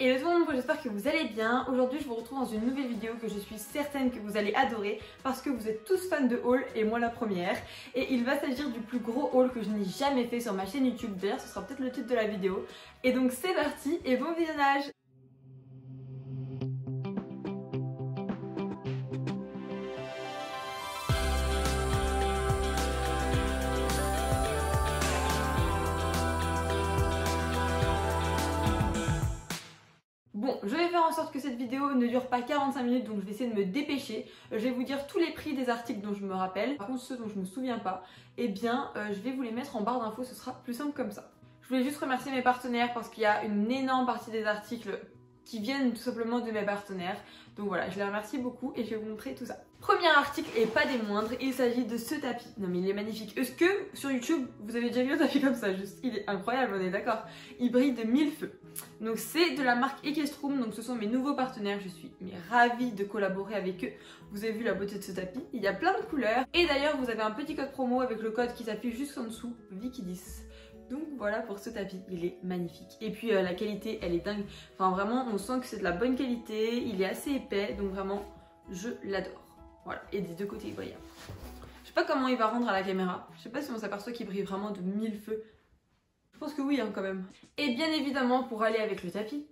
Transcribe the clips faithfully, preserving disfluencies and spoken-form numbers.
Et tout le monde, j'espère que vous allez bien. Aujourd'hui je vous retrouve dans une nouvelle vidéo que je suis certaine que vous allez adorer parce que vous êtes tous fans de haul et moi la première. Et il va s'agir du plus gros haul que je n'ai jamais fait sur ma chaîne YouTube. D'ailleurs ce sera peut-être le titre de la vidéo. Et donc c'est parti et bon visionnage. Bon, je vais faire en sorte que cette vidéo ne dure pas quarante-cinq minutes, donc je vais essayer de me dépêcher. Je vais vous dire tous les prix des articles dont je me rappelle. Par contre, ceux dont je me souviens pas, eh bien, euh, je vais vous les mettre en barre d'infos, ce sera plus simple comme ça. Je voulais juste remercier mes partenaires parce qu'il y a une énorme partie des articles qui viennent tout simplement de mes partenaires. Donc voilà, je les remercie beaucoup et je vais vous montrer tout ça. Premier article et pas des moindres, il s'agit de ce tapis. Non mais il est magnifique. Est-ce que sur YouTube vous avez déjà vu un tapis comme ça? Juste, il est incroyable, on est d'accord. Il brille de mille feux. Donc c'est de la marque Equestrum, donc ce sont mes nouveaux partenaires. Je suis mais ravie de collaborer avec eux. Vous avez vu la beauté de ce tapis. Il y a plein de couleurs. Et d'ailleurs vous avez un petit code promo avec le code qui s'affiche juste en dessous, Vicky dix. Donc voilà pour ce tapis, il est magnifique. Et puis euh, la qualité, elle est dingue. Enfin vraiment, on sent que c'est de la bonne qualité. Il est assez épais, donc vraiment, je l'adore. Voilà, et des deux côtés, il brille. Je sais pas comment il va rendre à la caméra. Je sais pas si on s'aperçoit qu'il brille vraiment de mille feux. Je pense que oui, hein, quand même. Et bien évidemment, pour aller avec le tapis.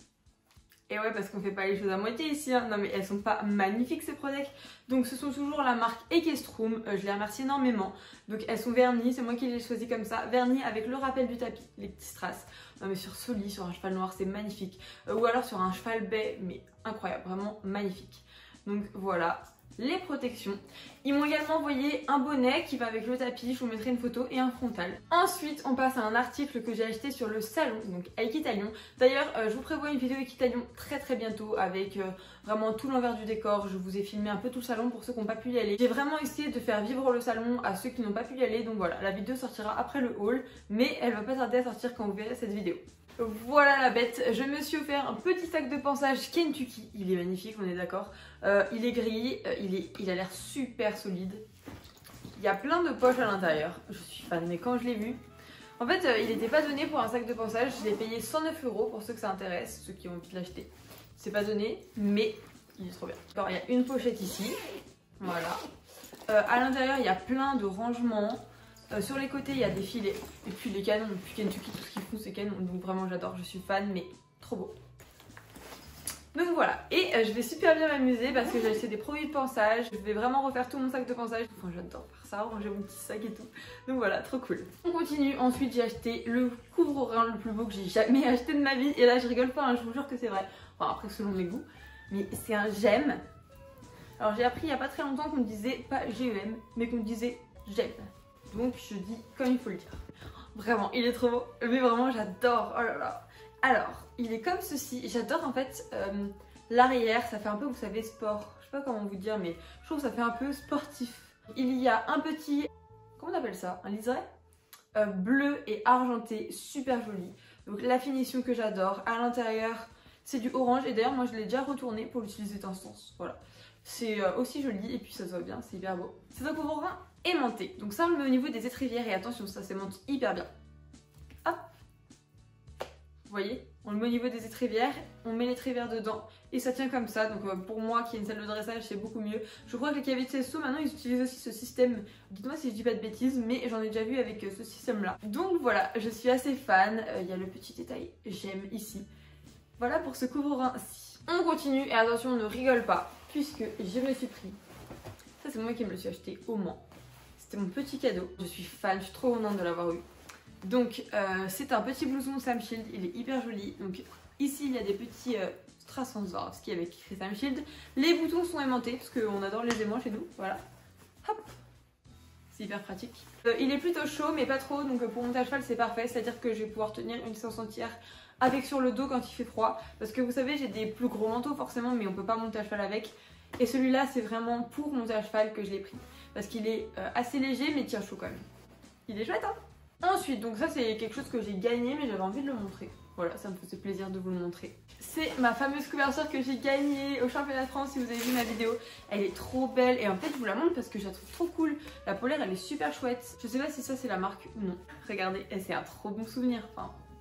Et ouais, parce qu'on fait pas les choses à moitié ici, hein. Non mais elles sont pas magnifiques ces products. Donc ce sont toujours la marque Equestrum, euh, je les remercie énormément. Donc elles sont vernies, c'est moi qui les ai choisies comme ça. Vernies avec le rappel du tapis, les petits strass. Non mais sur Soli, sur un cheval noir, c'est magnifique. Euh, ou alors sur un cheval bai, mais incroyable, vraiment magnifique. Donc voilà. Les protections. Ils m'ont également envoyé un bonnet qui va avec le tapis, je vous mettrai une photo, et un frontal. Ensuite on passe à un article que j'ai acheté sur le salon, donc à Equitalion. D'ailleurs euh, je vous prévois une vidéo Equitalion très très bientôt avec euh, vraiment tout l'envers du décor. Je vous ai filmé un peu tout le salon pour ceux qui n'ont pas pu y aller. J'ai vraiment essayé de faire vivre le salon à ceux qui n'ont pas pu y aller, donc voilà, la vidéo sortira après le haul, mais elle va pas tarder à sortir quand vous verrez cette vidéo. Voilà la bête, je me suis offert un petit sac de pansage Kentucky, il est magnifique, on est d'accord. Euh, il est gris, euh, il, est, il a l'air super solide. Il y a plein de poches à l'intérieur, je suis fan, mais quand je l'ai vu... En fait, euh, il n'était pas donné pour un sac de pansage, je l'ai payé cent neuf euros pour ceux que ça intéresse, ceux qui ont envie de l'acheter. C'est pas donné, mais il est trop bien. Alors, il y a une pochette ici, voilà. Euh, à l'intérieur, il y a plein de rangements. Euh, sur les côtés il y a des filets et puis les canons, puis Kentucky tout ce qu'ils font c'est canon, donc vraiment j'adore, je suis fan, mais trop beau. Donc voilà, et euh, je vais super bien m'amuser parce que j'ai acheté des produits de pansage, je vais vraiment refaire tout mon sac de pansage, enfin j'adore faire ça, ranger mon petit sac et tout, donc voilà, trop cool. On continue, ensuite j'ai acheté le couvre-rein le plus beau que j'ai jamais acheté de ma vie, et là je rigole pas, hein, je vous jure que c'est vrai, enfin après selon mes goûts, mais c'est un j'aime. Alors j'ai appris il y a pas très longtemps qu'on me disait pas G E M, mais qu'on me disait j'aime. Donc je dis comme il faut le dire. Vraiment, il est trop beau. Mais vraiment, j'adore. Oh là là. Alors, il est comme ceci. J'adore en fait euh, l'arrière. Ça fait un peu, vous savez, sport. Je sais pas comment vous dire, mais je trouve que ça fait un peu sportif. Il y a un petit... Comment on appelle ça? Un liseré euh, bleu et argenté. Super joli. Donc la finition que j'adore. À l'intérieur, c'est du orange. Et d'ailleurs, moi, je l'ai déjà retourné pour l'utiliser d'instance. Voilà. C'est euh, aussi joli et puis ça se voit bien. C'est hyper beau. C'est un couvre-rein aimanté. Donc ça on le met au niveau des étrivières et attention, ça s'aimante hyper bien. Hop. Vous voyez, on le met au niveau des étrivières, on met l'étrivière dedans et ça tient comme ça. Donc euh, pour moi qui ai une salle de dressage c'est beaucoup mieux. Je crois que les caviers de Cesto maintenant ils utilisent aussi ce système. Dites-moi si je dis pas de bêtises, mais j'en ai déjà vu avec euh, ce système là. Donc voilà, je suis assez fan. Il euh, y a le petit détail, j'aime ici. Voilà pour ce couvre-rein-ci. On continue et attention, on ne rigole pas puisque je me suis pris. Ça c'est moi qui me le suis acheté au Mans. C'était mon petit cadeau. Je suis fan, je suis trop contente de l'avoir eu. Donc euh, c'est un petit blouson Sam Shield, il est hyper joli. Donc ici il y a des petits euh, strass Swarovski avec écrit Sam Shield. Les boutons sont aimantés parce qu'on adore les aimants chez nous. Voilà. Hop. C'est hyper pratique. Euh, il est plutôt chaud mais pas trop, donc pour monter à cheval c'est parfait. C'est-à-dire que je vais pouvoir tenir une séance entière avec sur le dos quand il fait froid. Parce que vous savez j'ai des plus gros manteaux forcément mais on peut pas monter à cheval avec. Et celui-là c'est vraiment pour monter à cheval que je l'ai pris. Parce qu'il est euh, assez léger mais il tient chaud quand même. Il est chouette hein. Ensuite, donc ça c'est quelque chose que j'ai gagné mais j'avais envie de le montrer. Voilà, ça me faisait plaisir de vous le montrer. C'est ma fameuse couverture que j'ai gagnée au championnat de France si vous avez vu ma vidéo. Elle est trop belle et en fait je vous la montre parce que je la trouve trop cool. La polaire elle est super chouette. Je sais pas si ça c'est la marque ou non. Regardez, et c'est un trop bon souvenir. Enfin,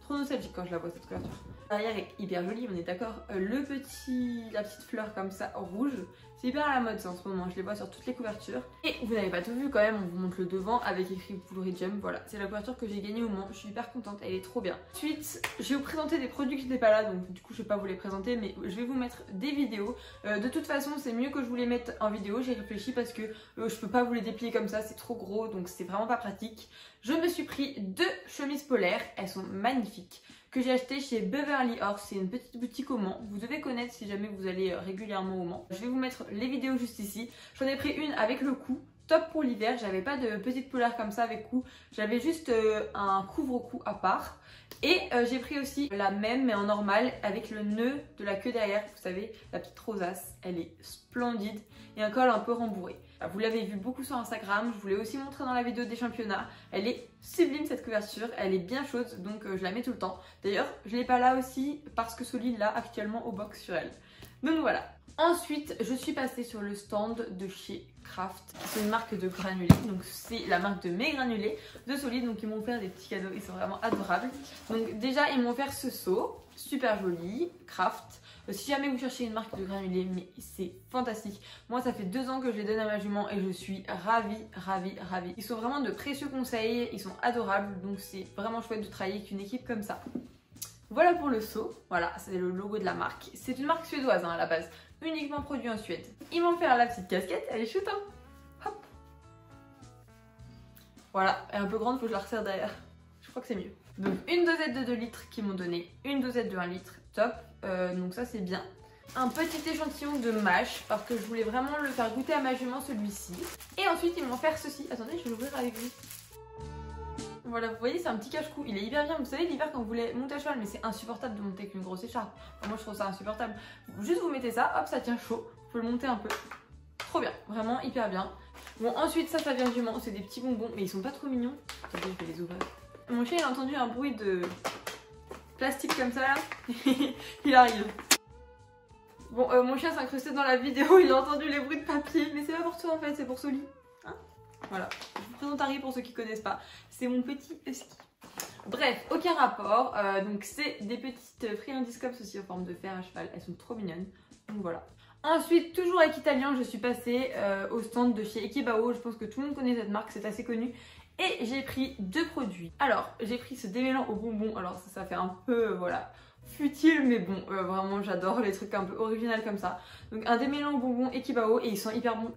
trop nostalgique quand je la vois cette couverture. Derrière est hyper jolie, on est d'accord. Euh, le petit, la petite fleur comme ça rouge, c'est hyper à la mode ça en ce moment, je les vois sur toutes les couvertures. Et vous n'avez pas tout vu quand même, on vous montre le devant avec écrit Woolrich Jump, voilà, c'est la couverture que j'ai gagnée au Mans, je suis hyper contente, elle est trop bien. Ensuite, je vais vous présenter des produits que j'étais pas là, donc du coup je vais pas vous les présenter, mais je vais vous mettre des vidéos. Euh, de toute façon, c'est mieux que je vous les mette en vidéo, j'ai réfléchi parce que euh, je peux pas vous les déplier comme ça, c'est trop gros, donc c'est vraiment pas pratique. Je me suis pris deux chemises polaires, elles sont magnifiques, que j'ai acheté chez Beverly Horse, c'est une petite boutique au Mans, vous devez connaître si jamais vous allez régulièrement au Mans. Je vais vous mettre les vidéos juste ici, j'en ai pris une avec le cou, top pour l'hiver, j'avais pas de petite polaire comme ça avec cou, j'avais juste euh, un couvre-cou à part. Et euh, j'ai pris aussi la même mais en normal avec le nœud de la queue derrière, vous savez, la petite rosace, elle est splendide et un col un peu rembourré. Vous l'avez vu beaucoup sur Instagram, je vous l'ai aussi montré dans la vidéo des championnats. Elle est sublime cette couverture, elle est bien chaude donc euh, je la mets tout le temps. D'ailleurs je l'ai pas là aussi parce que Solide l'a actuellement au box sur elle. Donc voilà. Ensuite je suis passée sur le stand de chez Craft, c'est une marque de granulés, donc c'est la marque de mes granulés de Solide, donc ils m'ont offert des petits cadeaux, ils sont vraiment adorables. Donc déjà ils m'ont offert ce seau, super joli, Craft. Si jamais vous cherchez une marque de granulés, mais c'est fantastique. Moi ça fait deux ans que je les donne à ma jument et je suis ravie, ravie, ravie. Ils sont vraiment de précieux conseils, ils sont adorables, donc c'est vraiment chouette de travailler avec une équipe comme ça. Voilà pour le seau, voilà c'est le logo de la marque. C'est une marque suédoise hein, à la base, uniquement produit en Suède. Ils m'ont fait la petite casquette, elle est chouette hein. Hop. Voilà, elle est un peu grande, faut que je la resserre derrière. Je crois que c'est mieux. Donc une dosette de deux litres qu'ils m'ont donné, une dosette de un litre, top. Euh, donc ça c'est bien. Un petit échantillon de mâche parce que je voulais vraiment le faire goûter à ma jument celui-ci. Et ensuite ils m'ont offert ceci. Attendez, je vais l'ouvrir avec vous. Voilà, vous voyez c'est un petit cache-cou, il est hyper bien. Vous savez l'hiver quand vous voulez monter à cheval, mais c'est insupportable de monter avec une grosse écharpe. Enfin, moi je trouve ça insupportable. Juste vous mettez ça, hop ça tient chaud. Vous pouvez le monter un peu. Trop bien, vraiment hyper bien. Bon ensuite ça ça vient du Mans, c'est des petits bonbons mais ils sont pas trop mignons. Attendez je vais les ouvrir. Mon chien il a entendu un bruit de plastique comme ça là. Il arrive. Bon euh, mon chien s'est incrusté dans la vidéo, il a entendu les bruits de papier. Mais c'est pas pour toi en fait, c'est pour Soli. Hein, voilà, je vous présente Harry pour ceux qui connaissent pas. C'est mon petit husky. Bref, aucun rapport. Euh, donc c'est des petites friandiscopes aussi en forme de fer à cheval. Elles sont trop mignonnes. Donc voilà. Ensuite, toujours avec Italien, je suis passée euh, au stand de chez Ekibao. Je pense que tout le monde connaît cette marque, c'est assez connu. Et j'ai pris deux produits. Alors, j'ai pris ce démêlant au bonbon. Alors ça, ça fait un peu, euh, voilà, futile, mais bon, euh, vraiment j'adore les trucs un peu originaux comme ça. Donc un démêlant au bonbon Ekibao et ils sont hyper bons.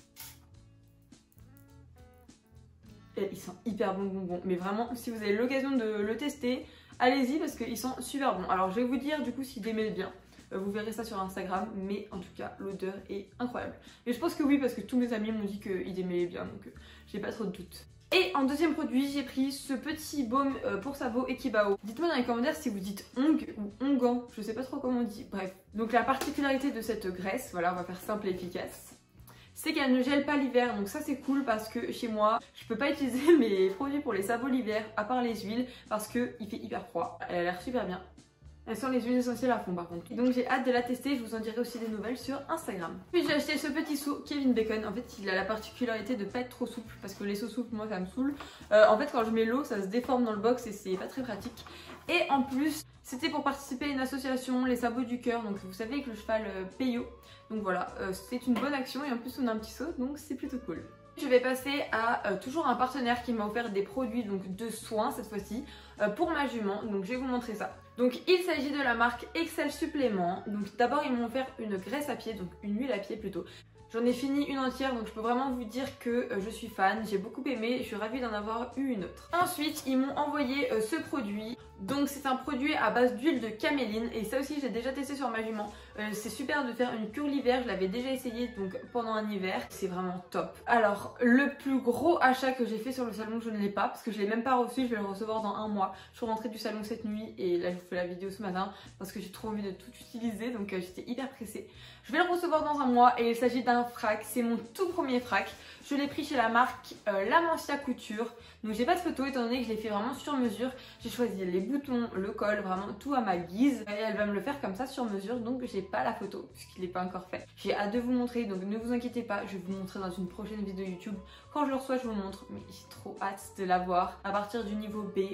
Et ils sont hyper bons bonbons. Mais vraiment, si vous avez l'occasion de le tester, allez-y parce qu'ils sont super bons. Alors je vais vous dire du coup s'ils démêlent bien. Vous verrez ça sur Instagram, mais en tout cas l'odeur est incroyable. Et je pense que oui parce que tous mes amis m'ont dit qu'ils démêlaient bien, donc euh, j'ai pas trop de doute. Et en deuxième produit, j'ai pris ce petit baume euh, pour sabot Ekibao. Dites-moi dans les commentaires si vous dites ong ou ongan, je sais pas trop comment on dit, bref. Donc la particularité de cette graisse, voilà on va faire simple et efficace, c'est qu'elle ne gèle pas l'hiver, donc ça c'est cool parce que chez moi, je peux pas utiliser mes produits pour les sabots l'hiver, à part les huiles, parce qu'il fait hyper froid. Elle a l'air super bien. Elles sont les huiles essentielles à fond par contre. Donc j'ai hâte de la tester, je vous en dirai aussi des nouvelles sur Instagram. Puis j'ai acheté ce petit seau Kevin Bacon. En fait il a la particularité de pas être trop souple parce que les seaux souples moi ça me saoule. Euh, en fait quand je mets l'eau ça se déforme dans le box et c'est pas très pratique. Et en plus c'était pour participer à une association, les sabots du cœur, donc vous savez avec le cheval euh, Peyo. Donc voilà, euh, c'est une bonne action et en plus on a un petit seau donc c'est plutôt cool. Je vais passer à euh, toujours un partenaire qui m'a offert des produits donc de soins cette fois-ci euh, pour ma jument, donc je vais vous montrer ça. Donc il s'agit de la marque Excel Supplément. Donc d'abord ils m'ont offert une graisse à pied, donc une huile à pied plutôt. J'en ai fini une entière donc je peux vraiment vous dire que euh, je suis fan, j'ai beaucoup aimé, je suis ravie d'en avoir eu une autre. Ensuite ils m'ont envoyé euh, ce produit, donc c'est un produit à base d'huile de caméline et ça aussi j'ai déjà testé sur ma jument. Euh, c'est super de faire une cure l'hiver, je l'avais déjà essayé donc pendant un hiver, c'est vraiment top. Alors le plus gros achat que j'ai fait sur le salon je ne l'ai pas parce que je l'ai même pas reçu, je vais le recevoir dans un mois. Je suis rentrée du salon cette nuit et là je vous fais la vidéo ce matin parce que j'ai trop envie de tout utiliser donc euh, j'étais hyper pressée. Je vais le recevoir dans un mois et il s'agit d'un frac, c'est mon tout premier frac. Je l'ai pris chez la marque euh, Lamentia Couture. Donc j'ai pas de photo étant donné que je l'ai fait vraiment sur mesure. J'ai choisi les boutons, le col, vraiment tout à ma guise. Et elle va me le faire comme ça sur mesure donc j'ai pas la photo puisqu'il n'est pas encore fait. J'ai hâte de vous montrer donc ne vous inquiétez pas, je vais vous montrer dans une prochaine vidéo YouTube. Quand je le reçois je vous montre mais j'ai trop hâte de l'avoir. À partir du niveau B,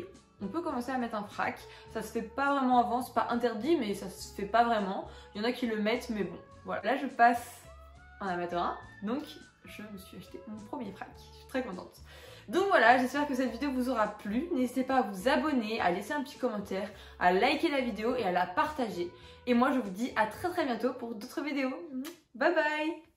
on peut commencer à mettre un frac. Ça se fait pas vraiment avant, c'est pas interdit, mais ça se fait pas vraiment. Il y en a qui le mettent, mais bon, voilà. Là, je passe en amateur un, donc je me suis acheté mon premier frac. Je suis très contente. Donc voilà, j'espère que cette vidéo vous aura plu. N'hésitez pas à vous abonner, à laisser un petit commentaire, à liker la vidéo et à la partager. Et moi, je vous dis à très très bientôt pour d'autres vidéos. Bye bye!